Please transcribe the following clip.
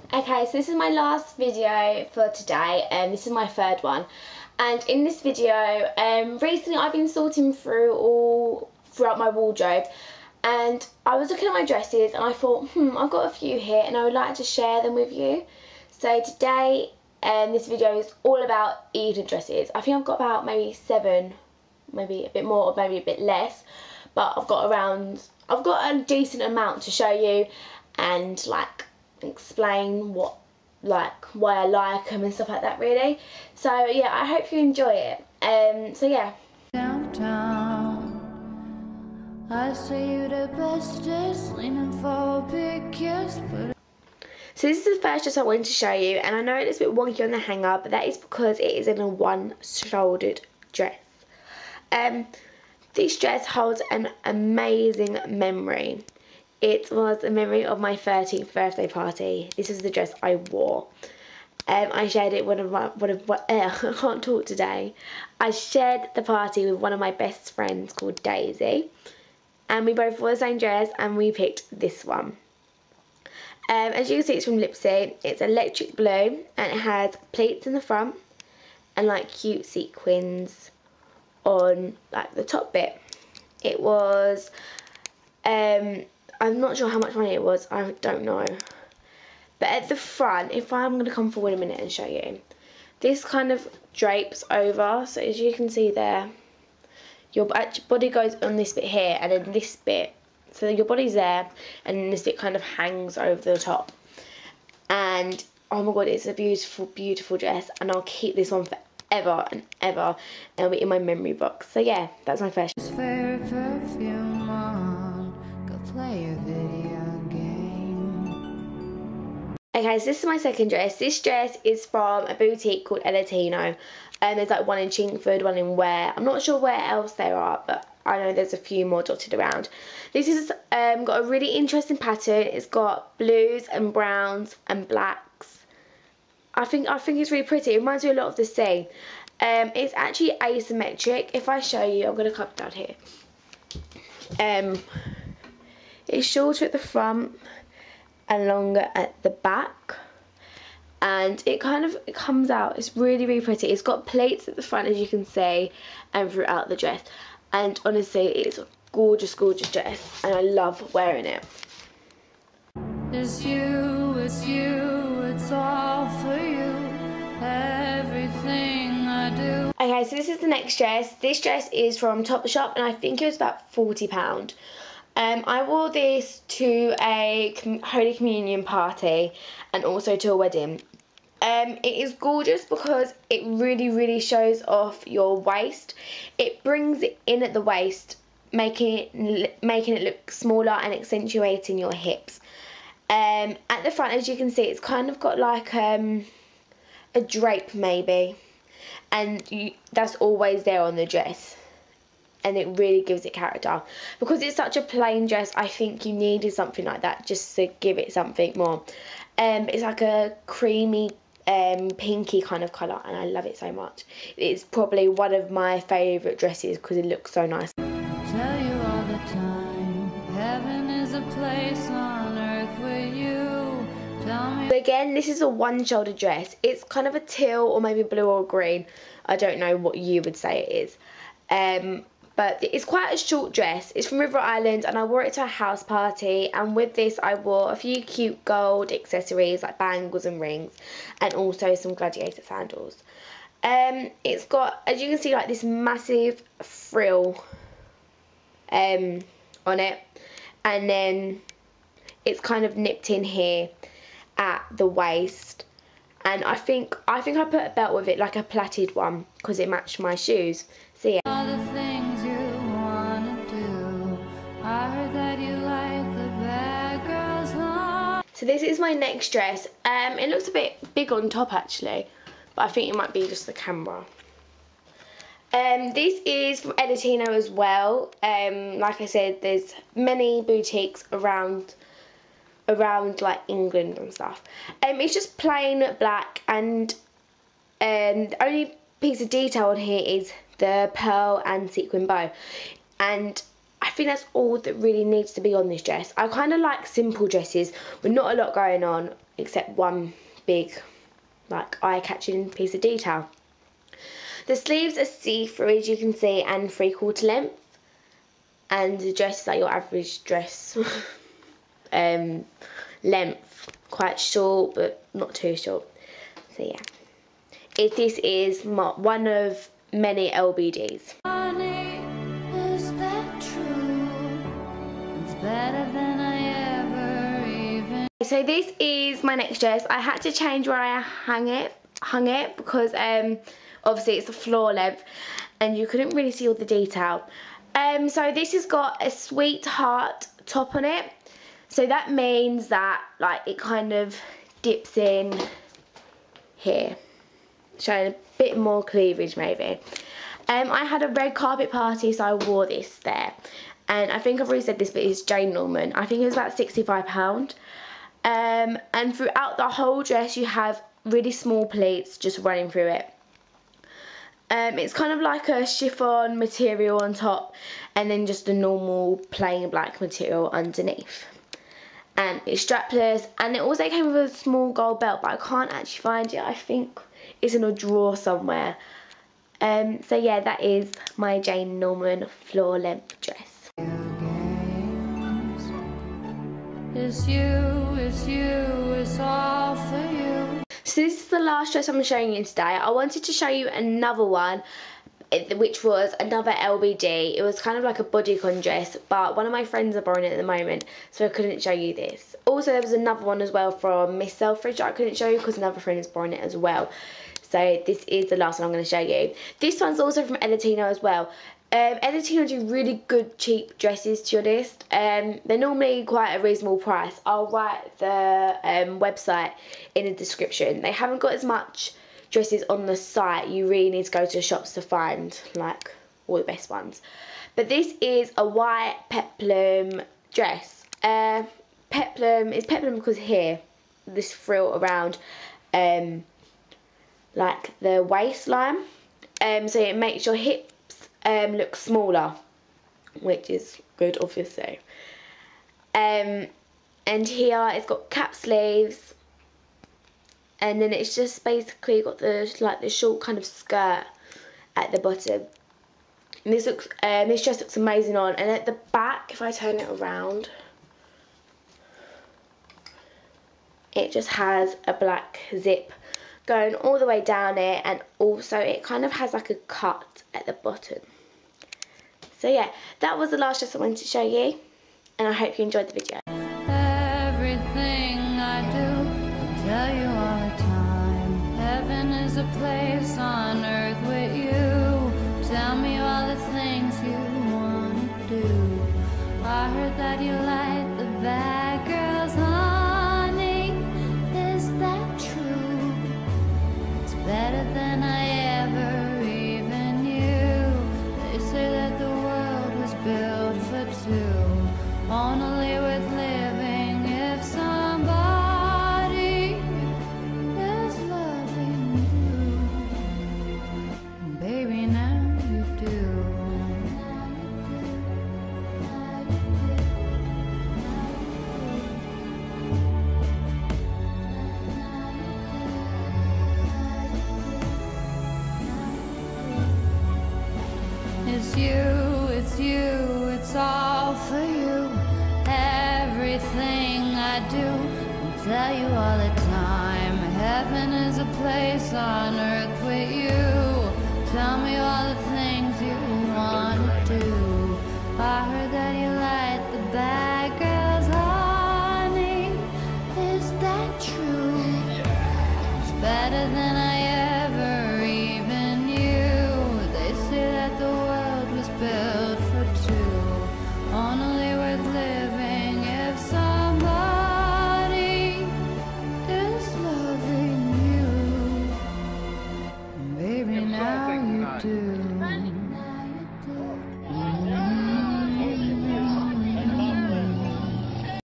Okay, so this is my last video for today, and this is my third one. And in this video, recently I've been sorting throughout my wardrobe, and I was looking at my dresses and I thought, I've got a few here and I would like to share them with you. So today, this video is all about evening dresses. I think I've got about maybe 7, maybe a bit more or maybe a bit less, but I've got a decent amount to show you and like explain why I like them and stuff like that, really. So yeah, I hope you enjoy it. So yeah. Downtown, I say you the bestest, leaning for a big kiss, but so this is the first dress I wanted to show you, and I know it's a bit wonky on the hanger, but that is because it is in a one-shouldered dress. This dress holds an amazing memory. It was a memory of my 13th birthday party. This is the dress I wore. I shared it I can't talk today. I shared the party with one of my best friends called Daisy, and we both wore the same dress and we picked this one. As you can see, it's from Lipsy. It's electric blue and it has pleats in the front and like cute sequins on like the top bit. It was I'm not sure how much money it was, I don't know. But at the front, if I'm going to come forward a minute and show you, this kind of drapes over, so as you can see there, your body goes on this bit here and then this bit, so your body's there and then this bit kind of hangs over the top. And oh my god, it's a beautiful, beautiful dress, and I'll keep this on forever and ever, and it'll be in my memory box. So yeah, that's my first. favorite perfume on, go play a video game. Okay, so this is my second dress. This dress is from a boutique called Elatino. There's like one in Chingford, one in Ware. I'm not sure where else there are, but I know there's a few more dotted around. This has got a really interesting pattern. It's got blues and browns and blacks. I think it's really pretty. It reminds me a lot of the sea. It's actually asymmetric. If I show you, I'm going to come down here. It's shorter at the front and longer at the back, and it comes out. It's really, really pretty. It's got plaits at the front, as you can see, and throughout the dress, and honestly it's a gorgeous, gorgeous dress and I love wearing it. It's you, it's all for you, everything I do. Okay, so this is the next dress. This dress is from Topshop and I think it was about £40. I wore this to a Holy Communion party and also to a wedding. It is gorgeous because it really, really shows off your waist. It brings it in at the waist, making it look smaller and accentuating your hips. At the front, as you can see, it's kind of got like a drape maybe, and that's always there on the dress, and it really gives it character. Because it's such a plain dress, I think you needed something like that just to give it something more. It's like a creamy pinky kind of colour, and I love it so much. It's probably one of my favourite dresses because it looks so nice. Tell you all the time, heaven is a place on earth with you. Tell me. So again, this is a one-shoulder dress. It's kind of a teal or maybe blue or green. I don't know what you would say it is. But it's quite a short dress. It's from River Island and I wore it to a house party, and with this I wore a few cute gold accessories like bangles and rings, and also some gladiator sandals. It's got, as you can see, like this massive frill on it, and then it's kind of nipped in here at the waist, and I think I put a belt with it, like a plaited one, because it matched my shoes. So yeah. All the things you wanna do. I heard that you like the bad girls long. So this is my next dress. It looks a bit big on top actually, but I think it might be just the camera. This is from Elatino as well. Like I said, there's many boutiques around like England and stuff. It's just plain black, and the only piece of detail on here is the pearl and sequin bow, and I think that's all that really needs to be on this dress. I kind of like simple dresses with not a lot going on except one big, like, eye-catching piece of detail. The sleeves are see-through, as you can see, and 3/4 length, and the dress is like your average dress length, quite short but not too short. So yeah, this is one of many LBDs. Honey, is that true? It's better than I ever even. So this is my next dress. I had to change where I hung it because obviously it's a floor length and you couldn't really see all the detail. So this has got a sweetheart top on it. So that means that, like, it kind of dips in here, showing a bit more cleavage maybe. I had a red carpet party, so I wore this there. And I think I've already said this, but it's Jane Norman. I think it was about £65. And throughout the whole dress you have really small pleats just running through it. It's kind of like a chiffon material on top and then just a normal plain black material underneath. And it's strapless, and it also came with a small gold belt, but I can't actually find it. I think it's in a drawer somewhere. So yeah, that is my Jane Norman floor length dress. It's you, it's all for you. So this is the last dress I'm showing you today. I wanted to show you another one, which was another LBD. It was kind of like a bodycon dress, but one of my friends are borrowing it at the moment, so I couldn't show you this. Also, there was another one as well from Miss Selfridge that I couldn't show you because another friend is borrowing it as well. So this is the last one I'm going to show you. This one's also from Edatino as well. Edatino do really good cheap dresses, to be honest. They're normally quite a reasonable price. I'll write the website in the description. They haven't got as much dresses on the site. You really need to go to the shops to find, like, all the best ones. But this is a white peplum dress. Peplum is peplum because here, this frill around like the waistline, so it makes your hips look smaller, which is good obviously. And here it's got cap sleeves, and then it's just basically got the, like, the short kind of skirt at the bottom. And this looks this dress looks amazing on, and at the back, if I turn it around, it just has a black zip going all the way down it, and also it kind of has like a cut at the bottom. So yeah, that was the last dress I wanted to show you, and I hope you enjoyed the video. Everything I do, tell you all the time. Heaven is a place on earth with you. Tell me all the things you want to do. I heard that you like the bad girls, honey. Is that true? It's better than I ever even knew. They say that the world was built for two, only with living if somebody is loving you. And baby, now you do. It's all for you. Everything I do, I'll tell you all the time. Heaven is a place on earth with you. Tell me all the things you want to do. I heard that you like the bad girls, honey. Is that true? It's better than